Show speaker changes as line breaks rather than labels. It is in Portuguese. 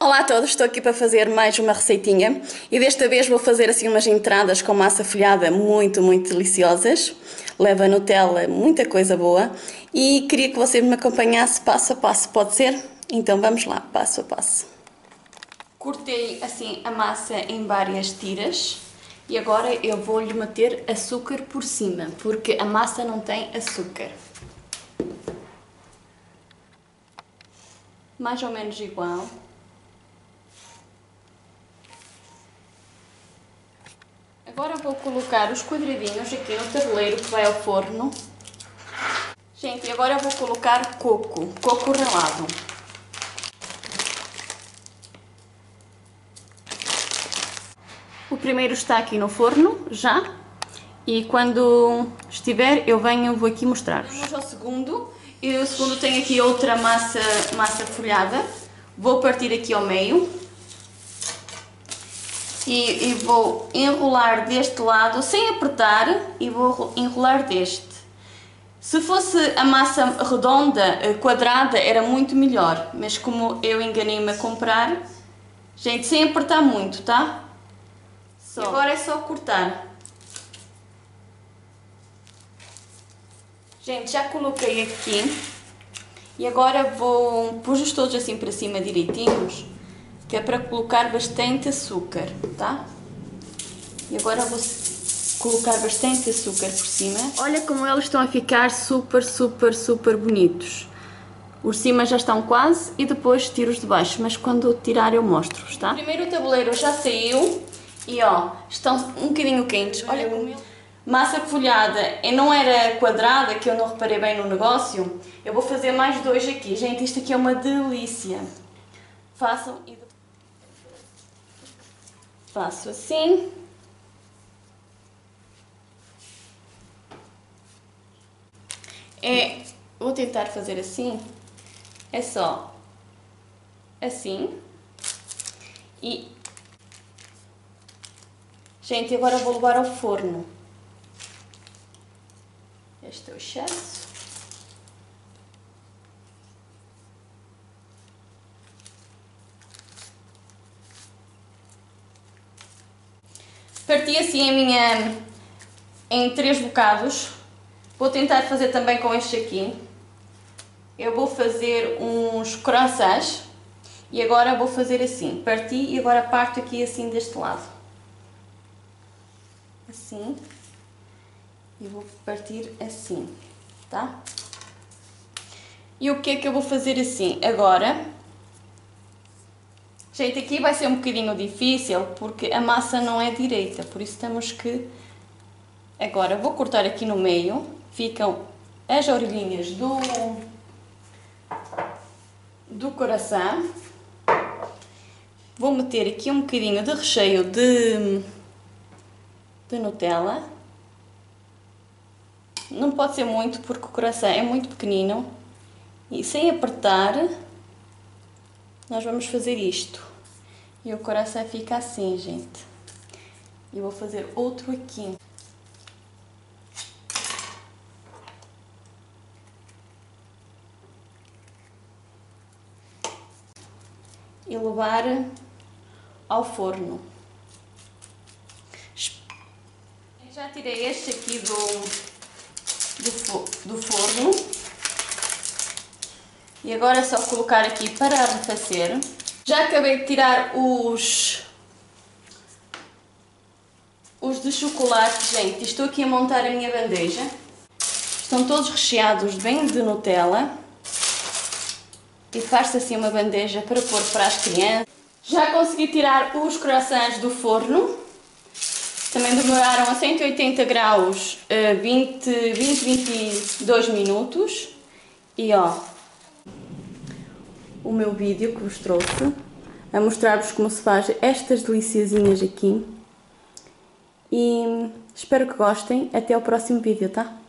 Olá a todos, estou aqui para fazer mais uma receitinha e desta vez vou fazer assim umas entradas com massa folhada muito deliciosas. Leva Nutella, muita coisa boa e queria que você me acompanhasse passo a passo, pode ser? Então vamos lá, passo a passo. Cortei assim a massa em várias tiras e agora eu vou-lhe meter açúcar por cima, porque a massa não tem açúcar. Mais ou menos igual. Agora vou colocar os quadradinhos aqui no tabuleiro que vai ao forno. Gente, agora eu vou colocar coco ralado. O primeiro está aqui no forno, já. E quando estiver, vou aqui mostrar-vos. Vamos ao segundo. E o segundo tem aqui outra massa folhada. Vou partir aqui ao meio. E vou enrolar deste lado sem apertar e vou enrolar deste. Se fosse a massa redonda, quadrada, era muito melhor, mas como eu enganei-me a comprar, gente, sem apertar muito, tá? E agora é só cortar. Gente, já coloquei aqui e agora vou pôr-os todos assim para cima direitinhos, que é para colocar bastante açúcar, tá? E agora vou colocar bastante açúcar por cima. Olha como eles estão a ficar super bonitos. Os de cima já estão quase e depois tiro os de baixo, mas quando eu tirar eu mostro-vos, tá? O primeiro tabuleiro já saiu e ó, estão um bocadinho quentes. Olha como ele... Massa folhada não era quadrada, que eu não reparei bem no negócio. Eu vou fazer mais dois aqui. Gente, isto aqui é uma delícia. Façam e faço assim. Vou tentar fazer assim. É só assim. E gente, agora vou levar ao forno. Este é o excesso. Parti assim em 3 bocados. Vou tentar fazer também com este aqui. Eu vou fazer uns croissants e agora vou fazer assim. Parti e agora parto aqui assim deste lado. Assim. E vou partir assim, tá? E o que é que eu vou fazer assim? Agora, gente, aqui vai ser um bocadinho difícil porque a massa não é direita, por isso temos que... Agora vou cortar aqui no meio, ficam as orelhinhas do coração. Vou meter aqui um bocadinho de recheio de Nutella. Não pode ser muito porque o coração é muito pequenino. E sem apertar, nós vamos fazer isto. E o coração fica assim, gente. E vou fazer outro aqui. E levar ao forno. Já tirei este aqui do forno. E agora é só colocar aqui para arrefecer. Já acabei de tirar os de chocolate, gente. Estou aqui a montar a minha bandeja. Estão todos recheados bem de Nutella. E faz-se assim uma bandeja para pôr para as crianças. Já consegui tirar os croissants do forno. Também demoraram a 180 graus 22 minutos. E ó, o meu vídeo que vos trouxe a mostrar-vos como se faz estas deliciazinhas aqui. E espero que gostem. Até ao próximo vídeo, tá?